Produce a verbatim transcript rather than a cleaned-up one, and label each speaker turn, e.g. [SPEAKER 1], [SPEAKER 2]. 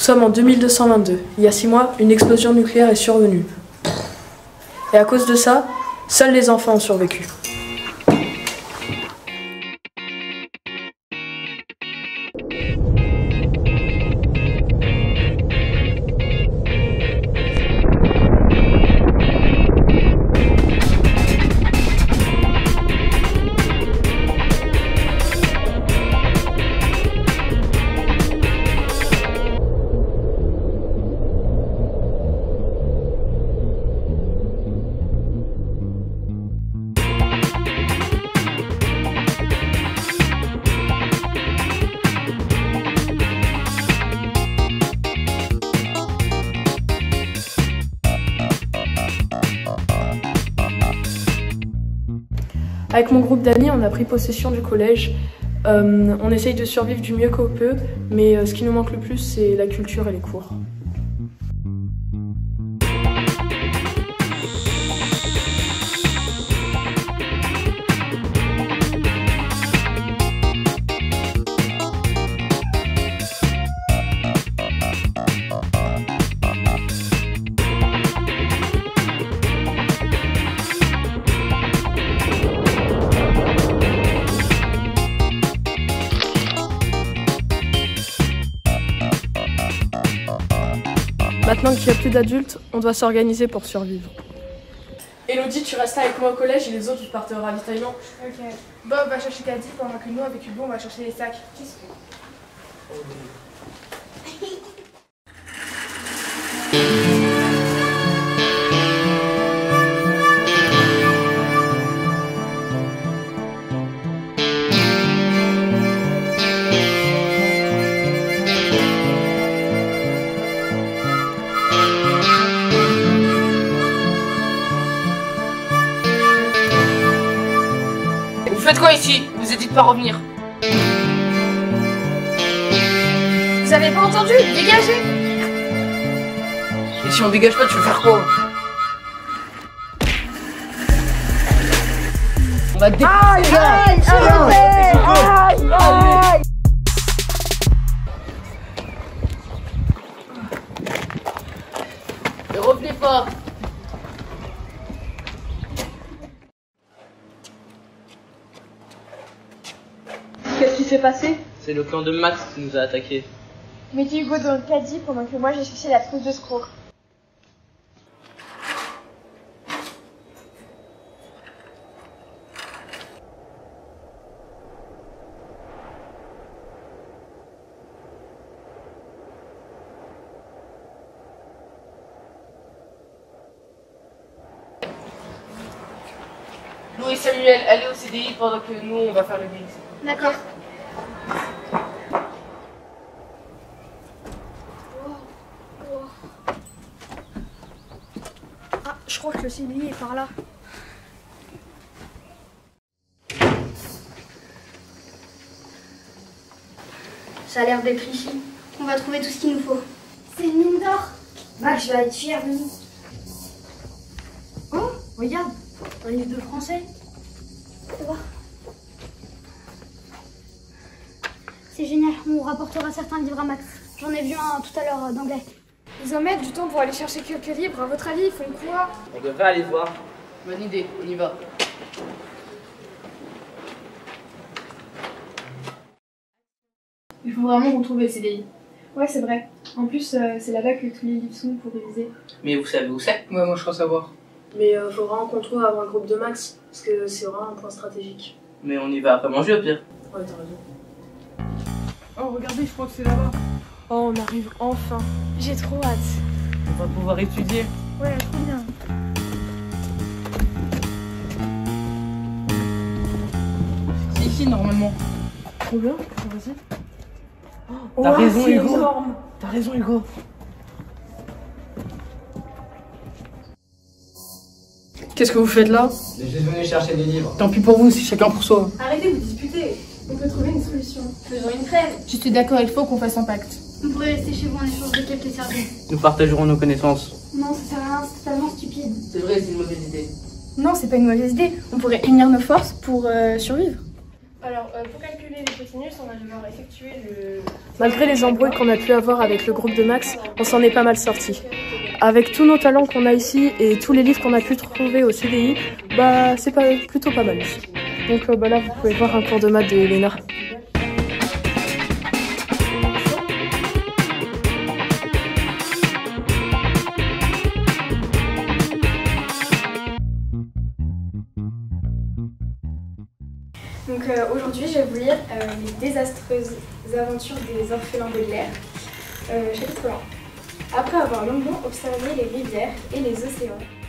[SPEAKER 1] sommes en deux mille deux cent vingt-deux. Il y a six mois, une explosion nucléaire est survenue. Et à cause de ça, seuls les enfants ont survécu. Avec mon groupe d'amis, on a pris possession du collège. Euh, on essaye de survivre du mieux qu'on peut, mais euh, ce qui nous manque le plus, c'est la culture et les cours. Maintenant qu'il n'y a plus d'adultes, on doit s'organiser pour survivre. Elodie, tu restes avec moi au collège et les autres, ils partent au ravitaillement.
[SPEAKER 2] Ok. Bob va chercher Caddy pendant que nous, avec Hugo, on va chercher les sacs.
[SPEAKER 3] Vous faites quoi ici? Vous n'hésitez pas à revenir.
[SPEAKER 2] Vous avez pas entendu? Dégagez!
[SPEAKER 3] Et si on dégage pas, tu veux faire quoi? On va te dé...
[SPEAKER 2] Aïe! Aïe! Aïe! Aïe!
[SPEAKER 3] Ne revenez pas.
[SPEAKER 1] Qu'est-ce qui s'est passé?
[SPEAKER 3] C'est le clan de Max qui nous a attaqués.
[SPEAKER 2] Mettez Hugo dans le caddie pendant que moi j'ai cherché la trousse de secours.
[SPEAKER 3] Lou et Samuel, allez au C D I pendant que nous, on va faire le guide.
[SPEAKER 2] D'accord. Ah, je crois que le C D I est par là.
[SPEAKER 4] Ça a l'air d'être ici. On va trouver tout ce qu'il nous faut. C'est une mine d'or. Max va être fier de nous. Oh, regarde, un livre de français. Fais voir. C'est génial, on rapportera certains livres à Max. J'en ai vu un tout à l'heure euh, d'anglais.
[SPEAKER 2] Ils en mettent du temps pour aller chercher quelques livres. À votre avis, ils font quoi?
[SPEAKER 3] On devrait aller voir. Bonne idée, on y va.
[SPEAKER 2] Il faut vraiment retrouver le C D I. Ouais, c'est vrai. En plus, euh, c'est là-bas que tous les livres sont pour réviser.
[SPEAKER 3] Mais vous savez où c'est? Ouais, moi je crois savoir.
[SPEAKER 1] Mais euh, faut vraiment qu'on trouve avant le groupe de Max, parce que c'est vraiment un point stratégique.
[SPEAKER 3] Mais on y va après manger au pire.
[SPEAKER 1] Ouais, t'as raison.
[SPEAKER 2] Oh, regardez, je crois que c'est là-bas.
[SPEAKER 1] Oh, on arrive enfin.
[SPEAKER 2] J'ai trop hâte.
[SPEAKER 3] On va pouvoir étudier.
[SPEAKER 2] Ouais, trop bien.
[SPEAKER 3] C'est ici normalement.
[SPEAKER 1] Trop bien, vas-y.
[SPEAKER 3] T'as
[SPEAKER 1] Oh,
[SPEAKER 3] raison,
[SPEAKER 1] c'est
[SPEAKER 3] Hugo.
[SPEAKER 1] énorme.
[SPEAKER 3] T'as raison, Hugo.
[SPEAKER 1] Qu'est-ce que vous faites là?
[SPEAKER 5] J'ai juste venu chercher des livres.
[SPEAKER 3] Tant pis pour vous, c'est chacun pour soi.
[SPEAKER 2] Arrêtez de vous disputer. On peut trouver une solution.
[SPEAKER 4] Faisons une trêve.
[SPEAKER 2] Je suis d'accord, il faut qu'on fasse un pacte.
[SPEAKER 4] On pourrait rester chez vous en échange de quelques services.
[SPEAKER 3] Nous partagerons nos connaissances.
[SPEAKER 4] Non, ça sert à rien, c'est totalement stupide.
[SPEAKER 3] C'est vrai, c'est une mauvaise idée.
[SPEAKER 2] Non, c'est pas une mauvaise idée. On pourrait unir nos forces pour euh, survivre. Alors, euh, pour calculer les cosinus, on va devoir effectuer le...
[SPEAKER 1] Malgré les embrouilles qu'on a pu avoir avec le groupe de Max, on s'en est pas mal sorti. Avec tous nos talents qu'on a ici et tous les livres qu'on a pu trouver au C D I, bah c'est pas, plutôt pas mal ici. Donc euh, bah là, vous pouvez voir un cours de maths de Elena.
[SPEAKER 6] Donc euh, aujourd'hui, je vais vous lire euh, les désastreuses aventures des orphelins Baudelaire, euh, chapitre un. Après avoir longuement observé les rivières et les océans,